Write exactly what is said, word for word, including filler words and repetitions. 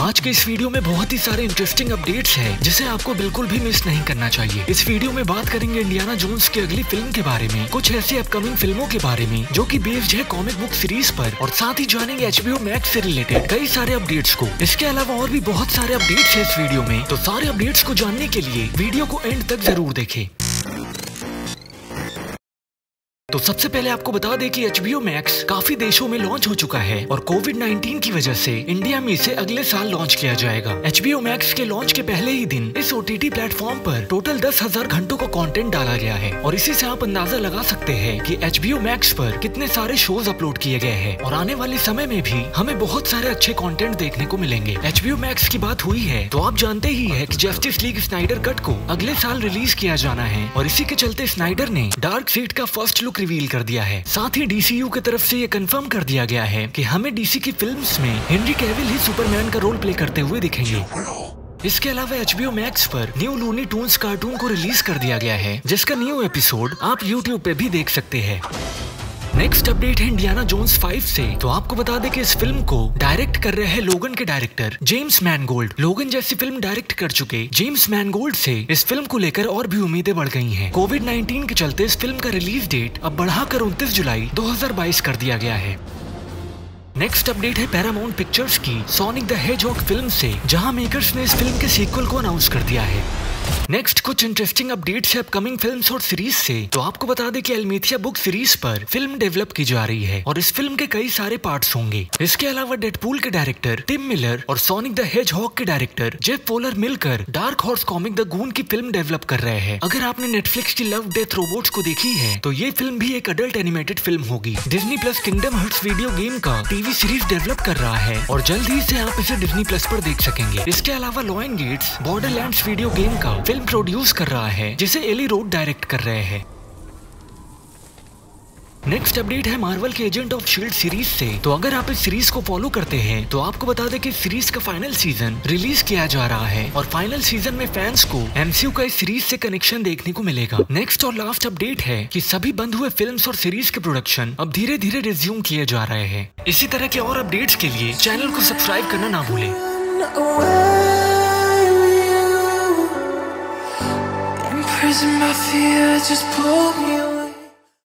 आज के इस वीडियो में बहुत ही सारे इंटरेस्टिंग अपडेट्स हैं जिसे आपको बिल्कुल भी मिस नहीं करना चाहिए। इस वीडियो में बात करेंगे इंडियाना जोन्स की अगली फिल्म के बारे में, कुछ ऐसी अपकमिंग फिल्मों के बारे में जो कि बेस्ड है कॉमिक बुक सीरीज पर, और साथ ही जानेंगे एचबीओ मैक्स से रिलेटेड कई सारे अपडेट्स को। इसके अलावा और भी बहुत सारे अपडेट्स है इस वीडियो में, तो सारे अपडेट्स को जानने के लिए वीडियो को एंड तक जरूर देखें। तो सबसे पहले आपको बता दें कि एचबीओ मैक्स काफी देशों में लॉन्च हो चुका है और कोविड नाइनटीन की वजह से इंडिया में इसे अगले साल लॉन्च किया जाएगा। एचबीओ मैक्स के लॉन्च के पहले ही दिन इस ओटीटी प्लेटफॉर्म पर टोटल दस हजार घंटों का कंटेंट डाला गया है और इसी से आप अंदाजा लगा सकते हैं कि एचबीओ मैक्स पर कितने सारे शोज अपलोड किए गए हैं और आने वाले समय में भी हमें बहुत सारे अच्छे कंटेंट देखने को मिलेंगे। एचबीओ मैक्स की बात हुई है तो आप जानते ही है कि जस्टिस लीग स्नाइडर कट को अगले साल रिलीज किया जाना है और इसी के चलते स्नाइडर ने डार्क साइड का फर्स्ट लुक रिवील कर दिया है। साथ ही डीसीयू की तरफ से ये कंफर्म कर दिया गया है कि हमें डीसी की फिल्म्स में हेनरी कैविल ही सुपरमैन का रोल प्ले करते हुए दिखेंगे। इसके अलावा एचबीओ मैक्स पर न्यू लूनी टून्स कार्टून को रिलीज कर दिया गया है जिसका न्यू एपिसोड आप यूट्यूब पे भी देख सकते हैं। नेक्स्ट अपडेट है इंडियाना जोन्स फाइव से, तो आपको बता दें कि इस फिल्म को डायरेक्ट कर रहे हैं लोगन के डायरेक्टर जेम्स मैनगोल्ड। लोगन जैसी फिल्म डायरेक्ट कर चुके जेम्स मैनगोल्ड से इस फिल्म को लेकर और भी उम्मीदें बढ़ गई हैं। कोविड नाइनटीन के चलते इस फिल्म का रिलीज डेट अब बढ़ाकर उनतीस जुलाई दो हजार बाईस कर दिया गया है। नेक्स्ट अपडेट है पैरामाउंट पिक्चर्स की सोनिक द हेजहॉग फिल्म से, जहां मेकर्स ने इस फिल्म के सीक्वल को अनाउंस कर दिया है। नेक्स्ट कुछ इंटरेस्टिंग अपडेट्स है अपकमिंग फिल्म्स और सीरीज से, तो आपको बता दें कि एल्मेथिया बुक सीरीज पर फिल्म डेवलप की जा रही है और इस फिल्म के कई सारे पार्ट्स होंगे। इसके अलावा डेडपूल के डायरेक्टर टिम मिलर और सोनिक द हेजहॉग के डायरेक्टर जेफ फॉलर मिलकर Dark Horse comic the Goon की फिल्म डेवलप कर रहे हैं। अगर आपने नेटफ्लिक्स की लव डेथ रोबोट्स को देखी है तो ये फिल्म भी एक अडल्ट एनिमेटेड फिल्म होगी। Disney plus Kingdom Hearts video game का टीवी सीरीज डेवलप कर रहा है और जल्द ही से आप इसे डिज्नी प्लस पर देख सकेंगे। इसके अलावा Lionsgate Borderlands video game का फिल्म प्रोड्यूस कर रहा है जिसे एली रोड डायरेक्ट कर रहे हैं। नेक्स्ट अपडेट है मार्वल के एजेंट ऑफ शील्ड सीरीज से, तो अगर आप इस सीरीज को फॉलो करते हैं तो आपको बता दें कि सीरीज का फाइनल सीजन रिलीज किया जा रहा है और फाइनल सीजन में फैंस को एमसीयू का इस सीरीज से कनेक्शन देखने को मिलेगा। नेक्स्ट और लास्ट अपडेट है कि सभी बंद हुए फिल्म्स और सीरीज के प्रोडक्शन अब धीरे धीरे रिज्यूम किए जा रहे हैं। इसी तरह के और अपडेट्स के लिए चैनल को सब्सक्राइब करना ना भूलें। Prison, my fear just pulled me